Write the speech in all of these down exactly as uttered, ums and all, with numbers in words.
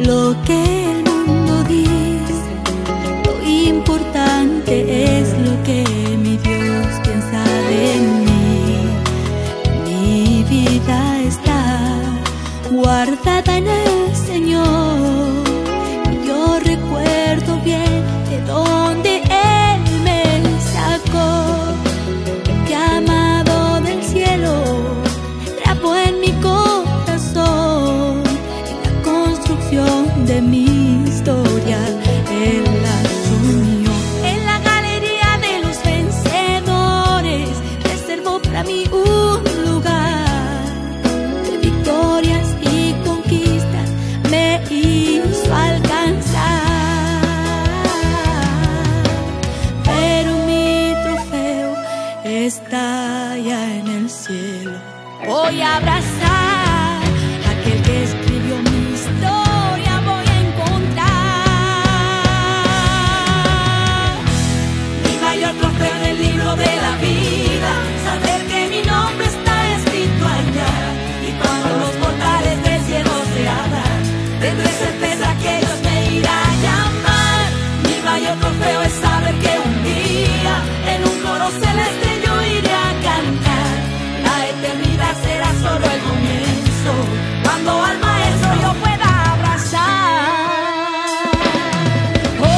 lo que el mundo dice, lo importante es lo que mi Dios piensa de mí. Mi vida está guardada en el Señor, y yo recuerdo bien de dónde Él me sacó. Llamado del cielo, grabó en mi corazón, en la construcción de mi historia Él asumió. En la galería de los vencedores reservó para mí un lugar de victorias y conquistas, me hizo alcanzar. Pero mi trofeo está ya en el cielo. Voy a abrazar a aquel que escribió mi historia, voy a encontrar mi mayor trofeo en el libro de la vida, saber que mi nombre está escrito allá, y cuando los portales del cielo se abran, tendré certeza que Dios me irá a llamar. Mi mayor trofeo es saber que un día en un coro celeste yo iré a cantar. La eternidad será solo el comienzo, cuando al maestro yo pueda abrazar. Oh,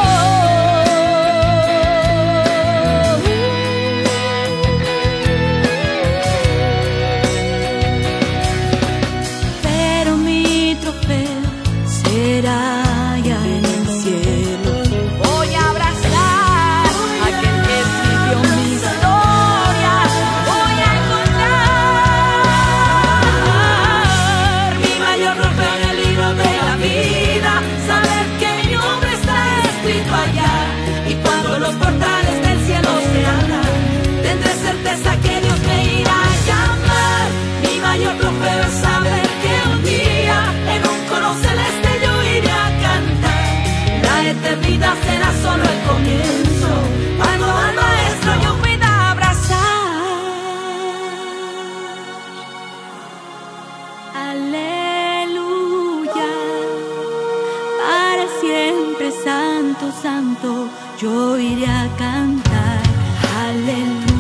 pero mi trofeo será ya en el cielo. Voy a abrazar a aquel que escribió mi historia, voy a encontrar mi mayor trofeo en el libro de la vida, saber que mi nombre está escrito allá, y cuando los portales del cielo se abran, tendré certeza que Dios me irá a llamar. Mi mayor trofeo es saber que un día en un coro celeste yo iré a cantar. La eternidad será solo el comienzo, cuando al maestro yo pueda abrazar. Aleluya, para siempre santo, santo, yo iré a cantar. Aleluya,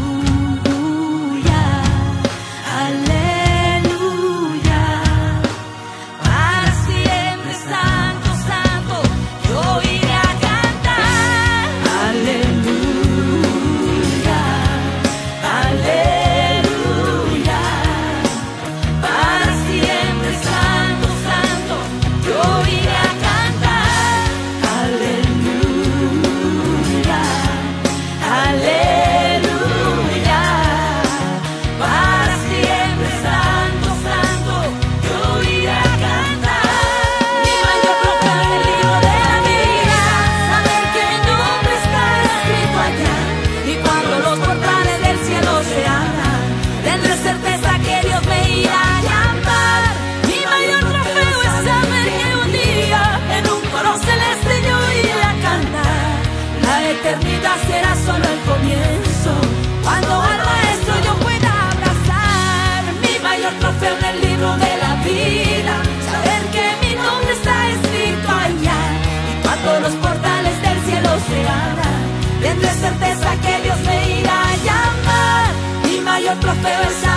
aleluya, para siempre santo, santo, yo iré a cantar. Aleluya, aleluya, para siempre santo, santo, yo iré a cantar. Aleluya, aleluya, para siempre santo, santo, yo iré a cantar. Mi mayor trofeo en el libro de la vida, saber que mi nombre está escrito allá, y cuando los portales del cielo se abran, tendré certeza que Dios me irá a llamar. Mi mayor trofeo es saber que un día en un coro celeste yo iré a cantar. La eternidad será solo el comienzo, cuando al maestro yo pueda abrazar. Mi mayor trofeo en el libro de la vida, saber que mi nombre está escrito allá, y cuando los portales del cielo se abran, tendré certeza que Dios me irá a llamar. Mi mayor trofeo es